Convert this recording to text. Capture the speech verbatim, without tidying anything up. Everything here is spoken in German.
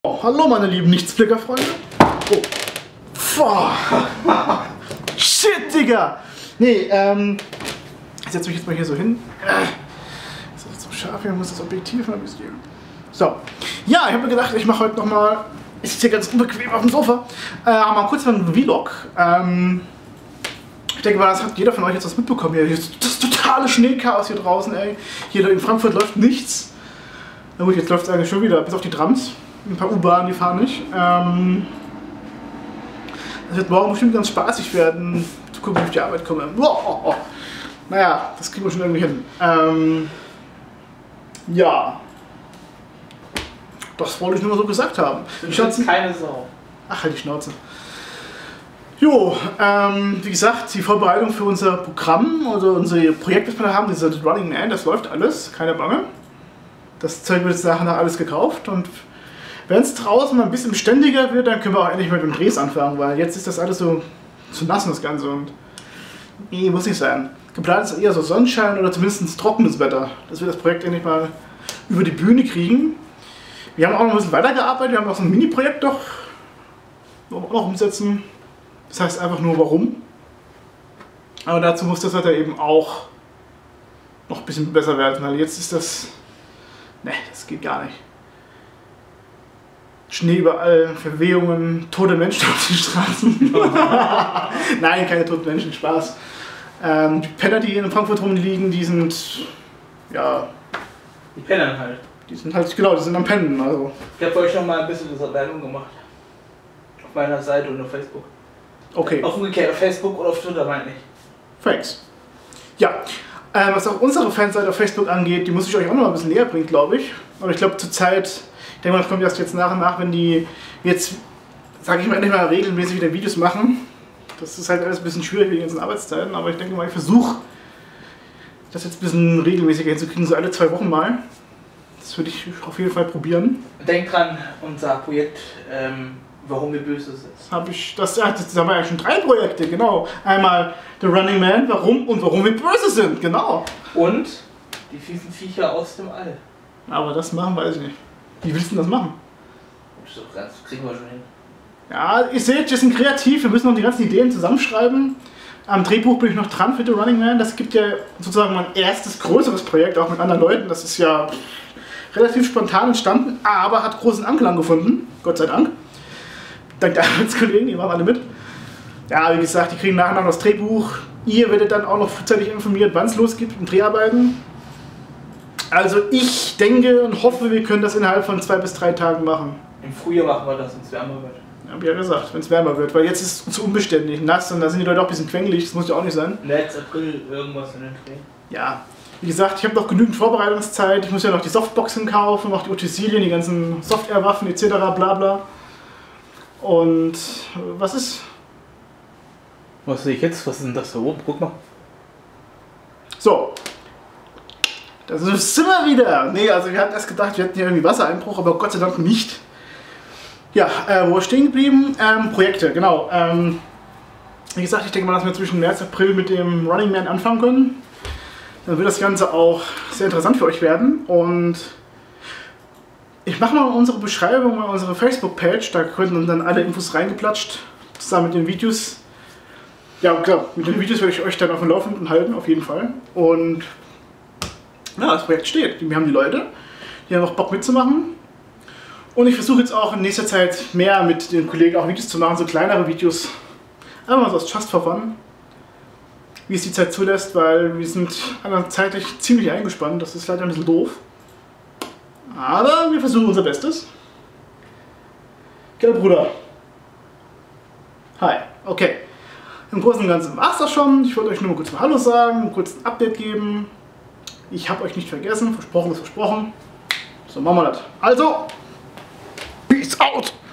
Oh, hallo meine lieben Nichtsblicker-Freunde. Oh. Boah. Shit, Digga. Nee, ähm... ich setze mich jetzt mal hier so hin. Das ist so scharf, hier muss das Objektiv mal ein bisschen... So. Ja, ich habe mir gedacht, ich mache heute nochmal... Ich sitze hier ganz unbequem auf dem Sofa. Äh, mal kurz mal einen Vlog. Ähm... Ich denke mal, das hat jeder von euch jetzt was mitbekommen. Hier ist das totale Schneechaos hier draußen, ey. Hier in Frankfurt läuft nichts. Na gut, jetzt läuft es eigentlich schon wieder, bis auf die Trams. Ein paar U-Bahnen, die fahren nicht. Ähm, das wird morgen bestimmt ganz spaßig werden, zu gucken, wie ich auf die Arbeit komme. Oh, oh, oh. Naja, das kriegen wir schon irgendwie hin. Ähm, ja. Das wollte ich nur mal so gesagt haben. Ich hatte keine Sau. Ach, halt die Schnauze. Jo, ähm, wie gesagt, die Vorbereitung für unser Programm, also unser Projekt, das wir da haben, dieses Running Man, das läuft alles, keine Bange. Das Zeug wird jetzt nachher alles gekauft und wenn es draußen mal ein bisschen beständiger wird, dann können wir auch endlich mit dem Drehs anfangen, weil jetzt ist das alles so zu nass, das Ganze, und nee, muss nicht sein. Geplant ist eher so Sonnenschein oder zumindest trockenes Wetter, dass wir das Projekt endlich mal über die Bühne kriegen. Wir haben auch noch ein bisschen weitergearbeitet, wir haben noch so ein Mini-Projekt doch, wollen wir auch noch umsetzen. Das heißt einfach nur warum. Aber dazu muss das Wetter eben auch noch ein bisschen besser werden, weil jetzt ist das... Ne, das geht gar nicht. Schnee überall, Verwehungen, tote Menschen auf den Straßen. Nein, keine toten Menschen, Spaß. Ähm, die Penner, die hier in Frankfurt rumliegen, die sind... Ja... Die Penner halt. Die sind halt, genau, die sind am Pennen, also... Ich habe euch schon mal ein bisschen diese Werbung gemacht. Auf meiner Seite und auf Facebook. Okay. Auf umgekehrt, auf Facebook oder auf Twitter, meine ich. Thanks. Ja, äh, was auch unsere Fanseite auf Facebook angeht, die muss ich euch auch noch mal ein bisschen näher bringen, glaube ich. Aber ich glaube zur Zeit, ich denke mal, das kommt erst jetzt nach und nach, wenn die jetzt, sage ich mal, endlich mal regelmäßig wieder Videos machen. Das ist halt alles ein bisschen schwierig wegen den ganzen Arbeitszeiten, aber ich denke mal, ich versuche das jetzt ein bisschen regelmäßiger hinzukriegen, so alle zwei Wochen mal. Das würde ich auf jeden Fall probieren. Denkt dran, unser Projekt, ähm, warum wir böse sind. Das habe ich, das, das haben wir ja schon drei Projekte, genau. Einmal The Running Man, warum und warum wir böse sind, genau. Und die fiesen Viecher aus dem All. Aber das machen, weiß ich nicht. Wie willst du denn das machen? Das kriegen wir schon hin. Ja, ihr seht, wir sind kreativ, wir müssen noch die ganzen Ideen zusammenschreiben. Am Drehbuch bin ich noch dran für The Running Man. Das gibt ja sozusagen mein erstes größeres Projekt, auch mit anderen Leuten. Das ist ja relativ spontan entstanden, aber hat großen Anklang gefunden, Gott sei Dank. Dank der Arbeitskollegen, die machen alle mit. Ja, wie gesagt, die kriegen nachher noch das Drehbuch. Ihr werdet dann auch noch frühzeitig informiert, wann es losgeht mit Dreharbeiten. Also ich denke und hoffe, wir können das innerhalb von zwei bis drei Tagen machen. Im Frühjahr machen wir das, wenn es wärmer wird. Ja, hab ich ja gesagt, wenn es wärmer wird, weil jetzt ist es zu unbeständig, nass und da sind die Leute auch ein bisschen quengelig, das muss ja auch nicht sein. März, April, irgendwas in den Dreh. Ja, wie gesagt, ich habe noch genügend Vorbereitungszeit, ich muss ja noch die Softboxen kaufen, noch die Utensilien, die ganzen Softwarewaffen et cetera bla bla. Und was ist? Was sehe ich jetzt? Was ist denn das da oben? Guck mal. So. Das sind wir wieder. Nee, also wir hatten erst gedacht, wir hätten hier irgendwie Wassereinbruch, aber Gott sei Dank nicht. Ja, äh, wo wir stehen geblieben? Ähm, Projekte, genau. Ähm, wie gesagt, ich denke mal, dass wir zwischen März und April mit dem Running Man anfangen können. Dann wird das Ganze auch sehr interessant für euch werden. Und ich mache mal unsere Beschreibung, mal unsere Facebook-Page, da können dann alle Infos reingeplatscht, zusammen mit den Videos. Ja, klar, mit den Videos werde ich euch dann auf dem Laufenden halten, auf jeden Fall. Und ja, das Projekt steht. Wir haben die Leute, die haben auch Bock mitzumachen. Und ich versuche jetzt auch in nächster Zeit mehr mit den Kollegen auch Videos zu machen, so kleinere Videos. Einfach mal so aus Just for Fun, wie es die Zeit zulässt, weil wir sind zeitlich ziemlich eingespannt, das ist leider ein bisschen doof. Aber wir versuchen unser Bestes. Gell, Bruder? Hi. Okay. Im Großen und Ganzen war es das schon. Ich wollte euch nur mal kurz mal Hallo sagen, kurz ein Update geben. Ich habe euch nicht vergessen. Versprochen ist versprochen. So machen wir das. Also, peace out!